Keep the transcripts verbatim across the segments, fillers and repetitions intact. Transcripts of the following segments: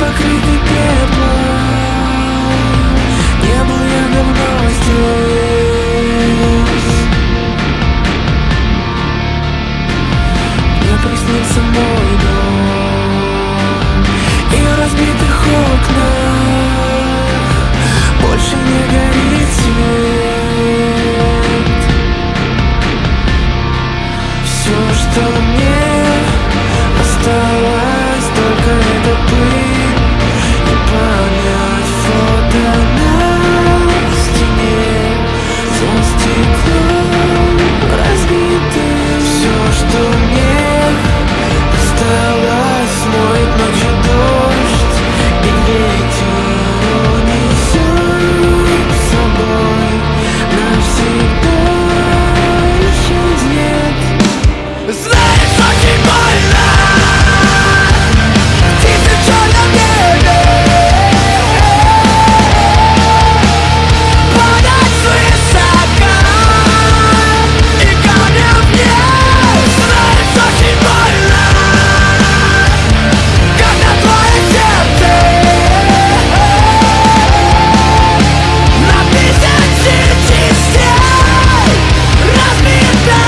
покрыты пеплом. Не был я давно здесь. Мне приснился мой дом и в разбитых окнах больше не горит свет. Все, что мне осталось, только это пыль и память фото на стене за стеклом разбитым. Все, что мне осталось, смоет ночью дождь и ветер унесет с собой навсегда, исчезнет. Знаешь, очень больно птицы в черном небе падать свысока и камнем вниз. Знаешь, очень больно, когда твое сердце на тысячи частей разбито.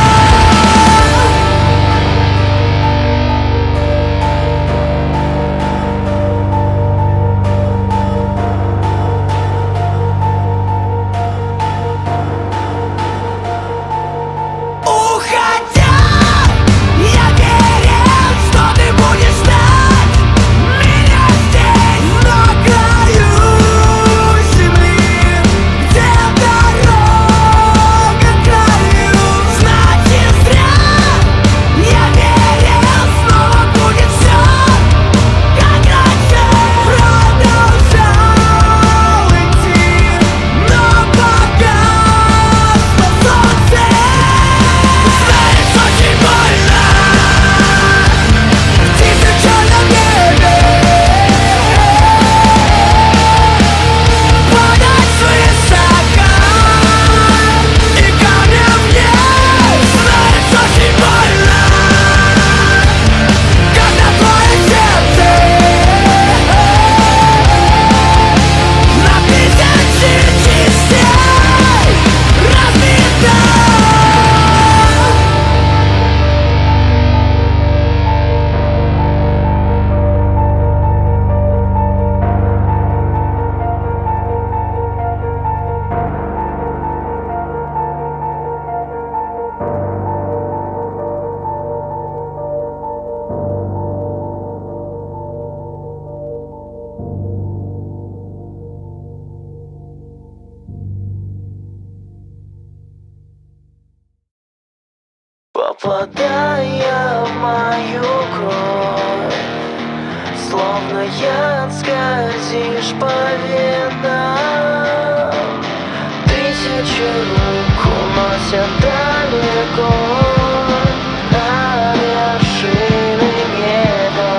Уходя, я верил, что ты будешь ждать меня здесь, на краю земли, где дорога к краю. Значит, зря я верил, снова будет все, как раньше. Продолжал идти, но погасло солнце. Знаешь, очень больно птицы в черном небе падать свысока и камнем вниз. Знаешь, очень больно, когда твое сердце на тысячи частей разбито. Попадая в мою кровь, словно яд скользишь по венам. Тысячи рук уносят далеко на вершины неба.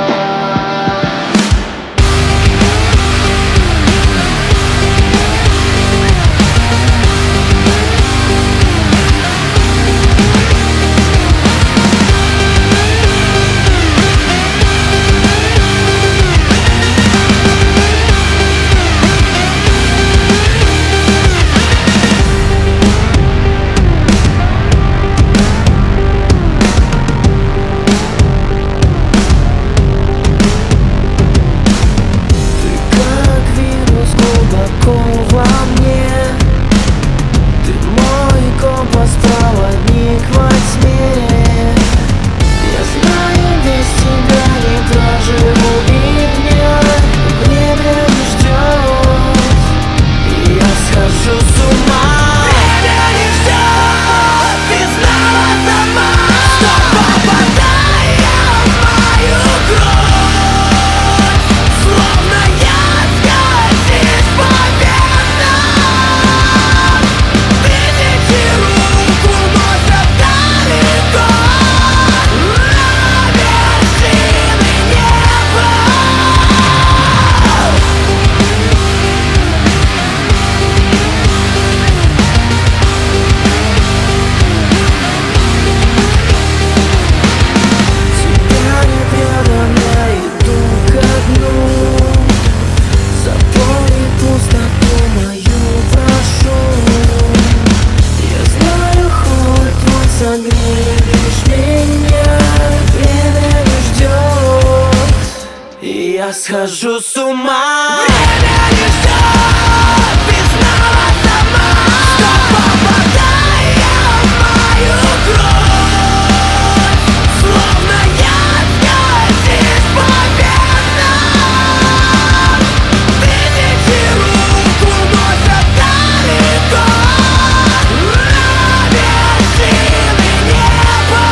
я схожу с ума. Время не ждет, ты снова сама, что попадая в мою кровь, словно я скользишь по венам. Тысячи рук уносят далеко на вершины неба.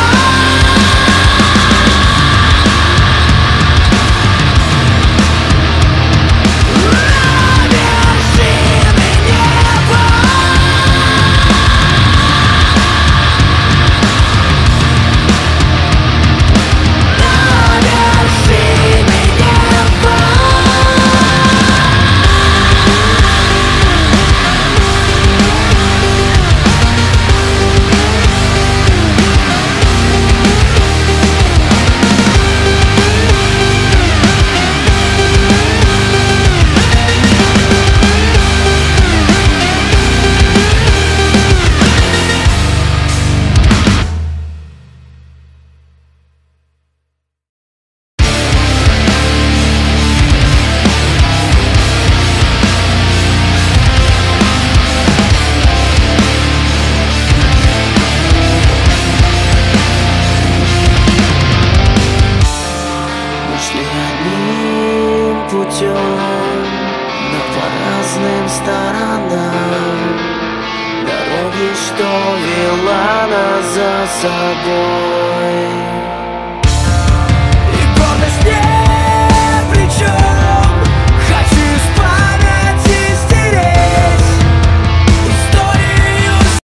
Но по разным сторонам дороги, что вела нас за собой.